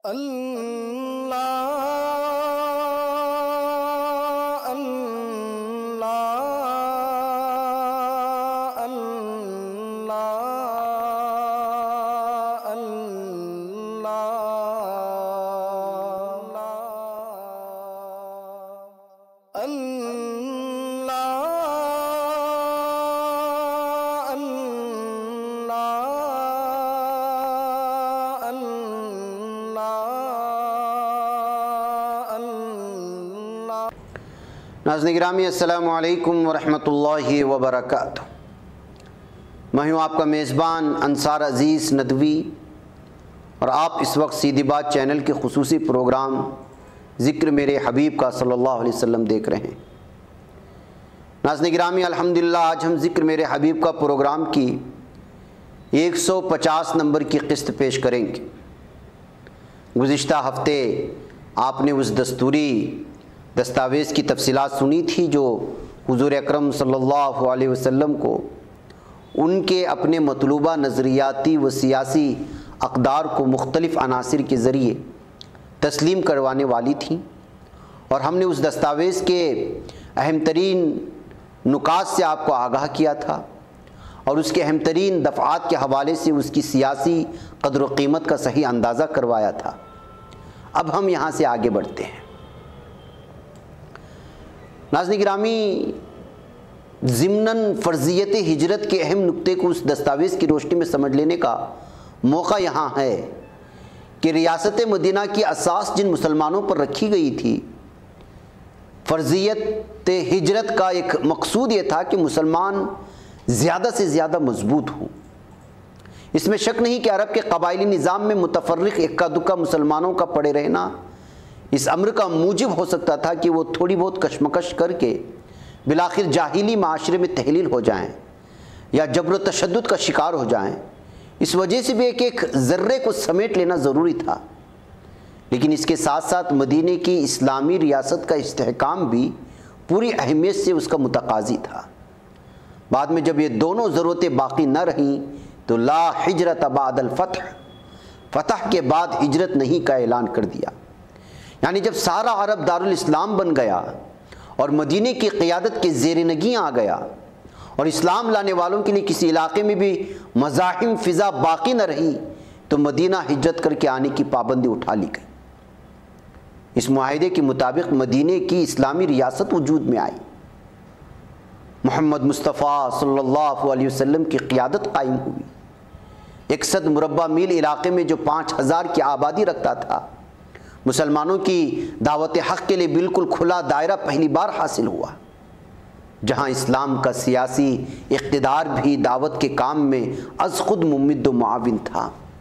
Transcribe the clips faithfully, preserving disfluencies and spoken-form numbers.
اللہ اللہ اللہ اللہ ناظرین گرامی السلام علیکم ورحمۃ اللہ وبرکاتہ۔ میں ہوں آپ کا میزبان انصار عزیز ندوی، اور آپ اس وقت سیدھی بات چینل کے خصوصی پروگرام ذکر میرے حبیب کا صلی اللہ علیہ وسلم دیکھ رہے ہیں۔ ناظرین گرامی الحمدللہ آج ہم ذکر میرے حبیب کا پروگرام کی ایک سو پچاس نمبر کی قسط پیش کریں گے۔ گزشتہ ہفتے آپ نے اس دستوری دستاویز کی تفصیلات سنی تھی جو حضور اکرم صلی اللہ علیہ وسلم کو ان کے اپنے مطلوبہ نظریاتی و سیاسی اقدار کو مختلف عناصر کے ذریعے تسلیم کروانے والی تھیں، اور ہم نے اس دستاویز کے اہم ترین نکات سے آپ کو آگاہ کیا تھا، اور اس کے اہم ترین دفعات کے حوالے سے اس کی سیاسی قدر و قیمت کا صحیح اندازہ کروایا تھا۔ اب ہم یہاں سے آگے بڑھتے ہیں۔ ناظرین گرامی، ضمناً فرضیت ہجرت کے اہم نقطے کو اس دستاویز کی روشنی میں سمجھ لینے کا موقع یہاں ہے کہ ریاست مدینہ کی اساس جن مسلمانوں پر رکھی گئی تھی، فرضیت ہجرت کا ایک مقصود یہ تھا کہ مسلمان زیادہ سے زیادہ مضبوط ہوں۔ اس میں شک نہیں کہ عرب کے قبائلی نظام میں متفرق اکا دکا مسلمانوں کا پڑے رہنا اس امر کا موجب ہو سکتا تھا کہ وہ تھوڑی بہت کشمکش کر کے بالآخر جاہلی معاشرے میں تحلیل ہو جائیں یا جبر و تشدد کا شکار ہو جائیں۔ اس وجہ سے بھی ایک ایک ذرے کو سمیٹ لینا ضروری تھا، لیکن اس کے ساتھ ساتھ مدینے کی اسلامی ریاست کا استحکام بھی پوری اہمیت سے اس کا متقاضی تھا۔ بعد میں جب یہ دونوں ضرورتیں باقی نہ رہیں تو لا ہجرت بعد الفتح، فتح کے بعد ہجرت نہیں کا اعلان کر دیا۔ یعنی جب سارا عرب دارالاسلام بن گیا اور مدینے کی قیادت کے زیر نگیں آ گیا، اور اسلام لانے والوں کے لیے کسی علاقے میں بھی مزاحم فضا باقی نہ رہی، تو مدینہ ہجرت کر کے آنے کی پابندی اٹھا لی گئی۔ اس معاہدے کے مطابق مدینے کی اسلامی ریاست وجود میں آئی، محمد مصطفیٰ صلی اللہ علیہ وسلم کی قیادت قائم ہوئی۔ ایک صد مربع میل علاقے میں جو پانچ ہزار کی آبادی رکھتا تھا، مسلمانوں کی دعوت حق کے لیے بالکل کھلا دائرہ پہلی بار حاصل ہوا، جہاں اسلام کا سیاسی اقتدار بھی دعوت کے کام میں از خود ممد و معاون تھا۔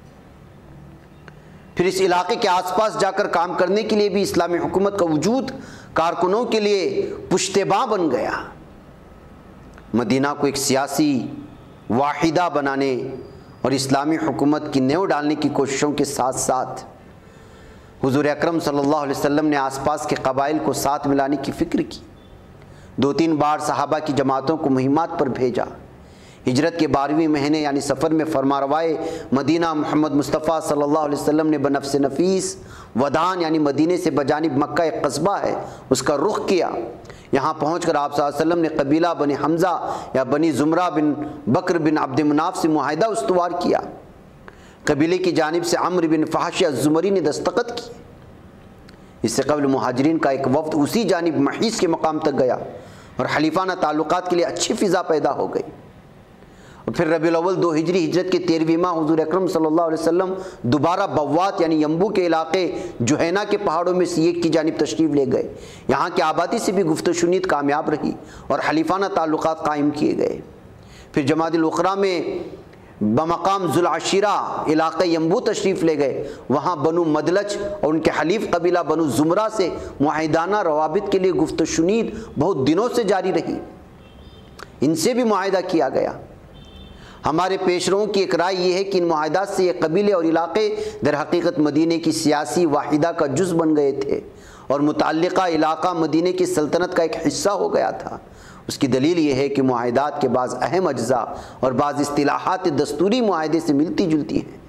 پھر اس علاقے کے آس پاس جا کر کام کرنے کے لیے بھی اسلامی حکومت کا وجود کارکنوں کے لیے پشتباں بن گیا۔ مدینہ کو ایک سیاسی واحدہ بنانے اور اسلامی حکومت کی نیو ڈالنے کی کوششوں کے ساتھ ساتھ حضور اکرم صلی اللہ علیہ وسلم نے آس پاس کے قبائل کو ساتھ ملانے کی فکر کی۔ دو تین بار صحابہ کی جماعتوں کو مہمات پر بھیجا۔ ہجرت کے بارہویں مہینے یعنی سفر میں فرماروائے مدینہ محمد مصطفیٰ صلی اللہ علیہ وسلم نے بنفس نفیس ودان یعنی مدینے سے بجانب مکہ ایک قصبہ ہے اس کا رخ کیا۔ یہاں پہنچ کر آپ صلی اللہ علیہ وسلم نے قبیلہ بنی حمزہ یا بنی زمرہ بن بکر بن عبد مناف سے معاہدہ استوار کیا۔ قبیلے کی جانب سے عمرو بن فحش الزمری نے دستخط کی۔ اس سے قبل مہاجرین کا ایک وفد اسی جانب محیص کے مقام تک گیا، اور حلیفانہ تعلقات کے لیے اچھی فضا پیدا ہو گئی۔ اور پھر ربیع الاول دو ہجری ہجرت کے تیرہویں ماہ حضور اکرم صلی اللہ علیہ وسلم دوبارہ بوات یعنی یمبو کے علاقے جوہینا کے پہاڑوں میں سے ایک کی جانب تشریف لے گئے۔ یہاں کی آبادی سے بھی گفت و شنید کامیاب رہی اور حلیفانہ تعلقات قائم کیے گئے۔ پھر جمادی الاخری میں بمقام ذوالعشیرہ علاقہ یمبو تشریف لے گئے۔ وہاں بنو مدلج اور ان کے حلیف قبیلہ بنو زمرہ سے معاہدانہ روابط کے لیے گفت و شنید بہت دنوں سے جاری رہی، ان سے بھی معاہدہ کیا گیا۔ ہمارے پیشروؤں کی ایک رائے یہ ہے کہ ان معاہدات سے یہ قبیلے اور علاقے در حقیقت مدینے کی سیاسی واحدہ کا جز بن گئے تھے، اور متعلقہ علاقہ مدینے کی سلطنت کا ایک حصہ ہو گیا تھا۔ اس کی دلیل یہ ہے کہ معاہدات کے بعض اہم اجزاء اور بعض اصطلاحات دستوری معاہدے سے ملتی جلتی ہیں،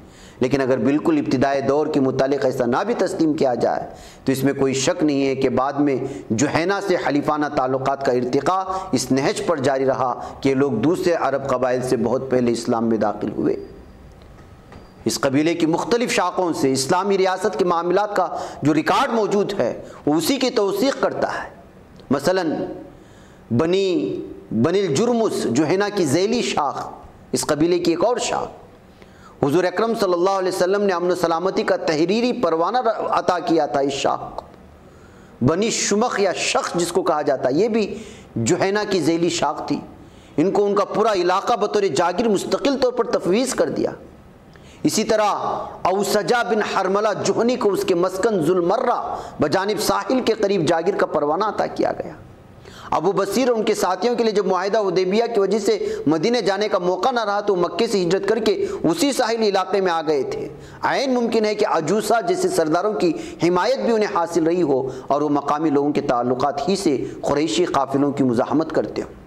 لیکن اگر بالکل ابتدائی دور کے متعلق ایسا نہ بھی تسلیم کیا جائے تو اس میں کوئی شک نہیں ہے کہ بعد میں جوہینہ سے حلیفانہ تعلقات کا ارتقاء اس نہج پر جاری رہا کہ لوگ دوسرے عرب قبائل سے بہت پہلے اسلام میں داخل ہوئے۔ اس قبیلے کی مختلف شاخوں سے اسلامی ریاست کے معاملات کا جو ریکارڈ موجود ہے وہ اسی کی توثیق کرتا ہے۔ مثلا بنی بنی الجرمس جوہینہ کی ذیلی شاخ، اس قبیلے کی ایک اور شاخ، حضور اکرم صلی اللہ علیہ وسلم نے امن و سلامتی کا تحریری پروانہ عطا کیا تھا اس شاخ کو۔ بنی شمخ یا شخ جس کو کہا جاتا ہے، یہ بھی جوہینہ کی ذیلی شاخ تھی۔ ان کو ان کا پورا علاقہ بطور جاگیر مستقل طور پر تفویض کر دیا۔ اسی طرح اوسجا بن حرملہ جوہنی کو اس کے مسکن ذوالمرہ بجانب ساحل کے قریب جاگیر کا پروانہ عطا کیا گیا۔ ابو بصیر اور ان کے ساتھیوں کے لیے جب معاہدہ حدیبیہ کی وجہ سے مدینے جانے کا موقع نہ رہا تو مکے سے ہجرت کر کے اسی ساحلی علاقے میں آ گئے تھے۔ عین ممکن ہے کہ عجوسہ جیسے سرداروں کی حمایت بھی انہیں حاصل رہی ہو اور وہ مقامی لوگوں کے تعلقات ہی سے قریشی قافلوں کی مزاحمت کرتے ہوں۔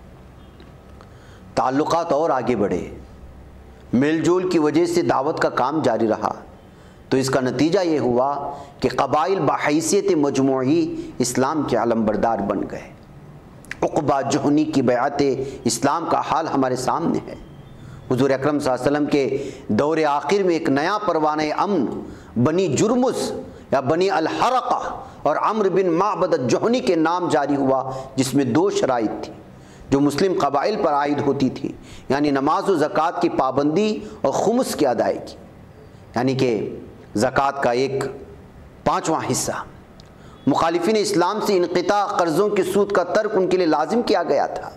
تعلقات اور آگے بڑھے، میل جول کی وجہ سے دعوت کا کام جاری رہا، تو اس کا نتیجہ یہ ہوا کہ قبائل بحیثیت مجموعی اسلام کے علم بردار بن گئے۔ عقبہ جوہنی کی بیعت اسلام کا حال ہمارے سامنے ہے۔ حضور اکرم صلی اللہ علیہ وسلم کے دور آخر میں ایک نیا پروانہ امن بنی جرمس یا بنی الحرقہ اور عمرو بن معبد الجوہنی کے نام جاری ہوا، جس میں دو شرائط تھی جو مسلم قبائل پر عائد ہوتی تھی، یعنی نماز و زکوٰۃ کی پابندی اور خمس کی ادائیگی، یعنی کہ زکوٰۃ کا ایک پانچواں حصہ۔ مخالفین اسلام سے انقطاع، قرضوں کے سود کا ترک ان کے لیے لازم کیا گیا تھا۔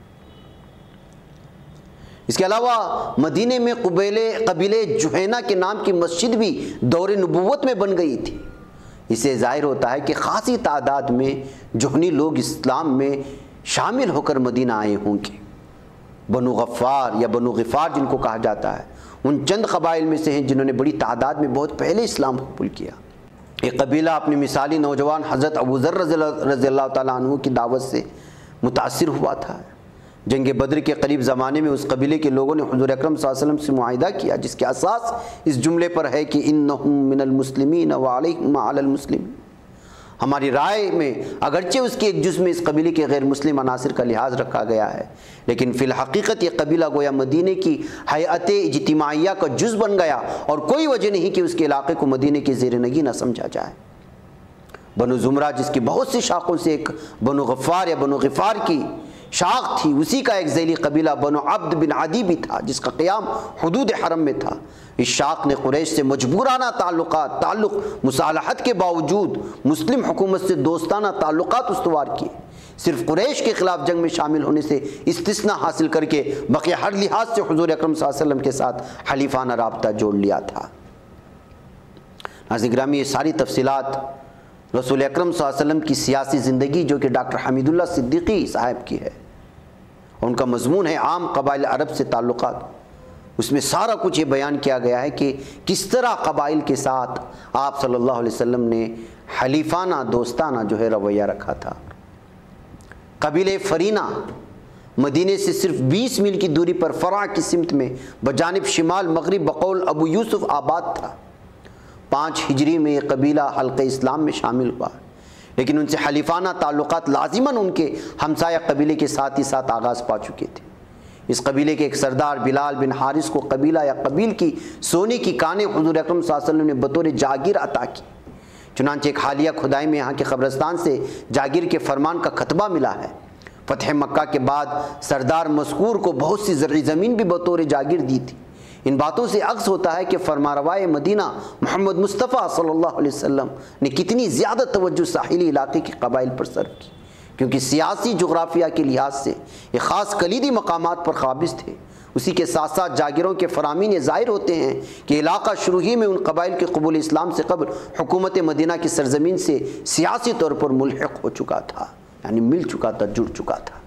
اس کے علاوہ مدینے میں قبیلے قبیلے جوہینہ کے نام کی مسجد بھی دور نبوت میں بن گئی تھی۔ اس سے ظاہر ہوتا ہے کہ خاصی تعداد میں جوہنی لوگ اسلام میں شامل ہو کر مدینہ آئے ہوں گے۔ بنو غفار یا بنو غفار جن کو کہا جاتا ہے، ان چند قبائل میں سے ہیں جنہوں نے بڑی تعداد میں بہت پہلے اسلام قبول کیا۔ یہ قبیلہ اپنے مثالی نوجوان حضرت ابو ذر رضی اللہ تعالیٰ عنہ کی دعوت سے متاثر ہوا تھا۔ جنگ بدر کے قریب زمانے میں اس قبیلے کے لوگوں نے حضور اکرم صلی اللہ علیہ وسلم سے معاہدہ کیا، جس کے اساس اس جملے پر ہے کہ انہم من المسلمین وعلیہم ما علی المسلمین۔ ہماری رائے میں اگرچہ اس کے ایک جز میں اس قبیلے کے غیر مسلم عناصر کا لحاظ رکھا گیا ہے، لیکن فی الحقیقت یہ قبیلہ گویا مدینے کی حیات اجتماعیہ کا جز بن گیا، اور کوئی وجہ نہیں کہ اس کے علاقے کو مدینے کے زیر نگی نہ سمجھا جائے۔ بنو زمرہ جس کی بہت سی شاخوں سے ایک بنو غفار یا بنو غفار کی شاخ تھی، اسی کا ایک ذیلی قبیلہ بنو عبد بن عدی بھی تھا، جس کا قیام حدود حرم میں تھا۔ اس شاخ نے قریش سے مجبورانہ تعلقات تعلق مصالحت کے باوجود مسلم حکومت سے دوستانہ تعلقات استوار کیے، صرف قریش کے خلاف جنگ میں شامل ہونے سے استثناء حاصل کر کے بقیہ ہر لحاظ سے حضور اکرم صلی اللہ علیہ وسلم کے ساتھ حلیفانہ رابطہ جوڑ لیا تھا۔ ناظرین گرامی، یہ ساری تفصیلات رسول اکرم صلی اللہ علیہ وسلم کی سیاسی زندگی جو کہ ڈاکٹر حمید اللہ صدیقی صاحب کی ہے، اور ان کا مضمون ہے عام قبائل عرب سے تعلقات، اس میں سارا کچھ یہ بیان کیا گیا ہے کہ کس طرح قبائل کے ساتھ آپ صلی اللہ علیہ وسلم نے حلیفانہ دوستانہ جو ہے رویہ رکھا تھا۔ قبیلہ فرینہ مدینے سے صرف بیس میل کی دوری پر فرع کی سمت میں بجانب شمال مغرب بقول ابو یوسف آباد تھا۔ پانچ ہجری میں یہ قبیلہ حلقہ اسلام میں شامل ہوا، لیکن ان سے حلیفانہ تعلقات لازماً ان کے ہمسایہ قبیلے کے ساتھ ہی ساتھ آغاز پا چکے تھے۔ اس قبیلے کے ایک سردار بلال بن حارث کو قبیلہ یا قبیل کی سونے کی کانیں حضور اکرم صلی اللہ علیہ وسلم نے بطور جاگیر عطا کی۔ چنانچہ ایک حالیہ کھدائی میں یہاں کے قبرستان سے جاگیر کے فرمان کا کتبہ ملا ہے۔ فتح مکہ کے بعد سردار مذکور کو بہت سی زرعی زمین بھی بطور جاگیر دی تھی۔ ان باتوں سے عکس ہوتا ہے کہ فرمانروائے مدینہ محمد مصطفیٰ صلی اللہ علیہ وسلم نے کتنی زیادہ توجہ ساحلی علاقے کے قبائل پر صرف کی، کیونکہ سیاسی جغرافیہ کے لحاظ سے یہ خاص کلیدی مقامات پر قابض تھے۔ اسی کے ساتھ ساتھ جاگیروں کے فرامین یہ ظاہر ہوتے ہیں کہ علاقہ شروع ہی میں ان قبائل کے قبول اسلام سے قبل حکومت مدینہ کی سرزمین سے سیاسی طور پر ملحق ہو چکا تھا، یعنی مل چکا تھا، جڑ چکا تھا۔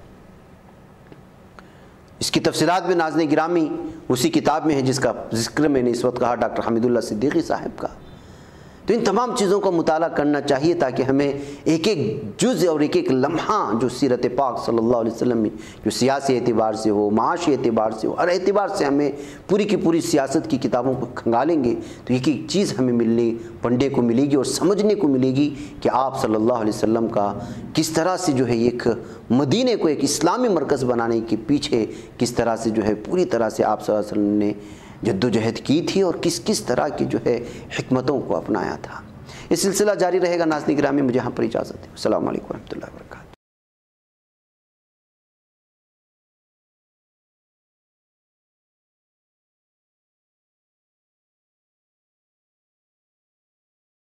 اس کی تفصیلات میں ناظرین گرامی اسی کتاب میں ہے جس کا ذکر میں نے اس وقت کہا ڈاکٹر حمید اللہ صدیقی صاحب کا۔ تو ان تمام چیزوں کا مطالعہ کرنا چاہیے تاکہ ہمیں ایک ایک جز اور ایک ایک لمحہ جو سیرت پاک صلی اللہ علیہ وسلم میں جو سیاسی اعتبار سے ہو، معاشی اعتبار سے ہو، ہر اعتبار سے ہمیں پوری کی پوری سیاست کی کتابوں کو کھنگالیں گے تو ایک ایک چیز ہمیں ملنے پڑھنے کو ملے گی اور سمجھنے کو ملے گی کہ آپ صلی اللہ علیہ وسلم کا کس طرح سے جو ہے ایک مدینے کو ایک اسلامی مرکز بنانے کے پیچھے کس طرح سے جو ہے پوری طرح سے آپ صلی اللہ علیہ وسلم نے جدوجہد کی تھی اور کس کس طرح کی جو ہے حکمتوں کو اپنایا تھا۔ یہ سلسلہ جاری رہے گا۔ ناظرین گرامی، مجھے یہاں پر اجازت ہے۔ السلام علیکم ورحمۃ اللہ وبرکاتہ۔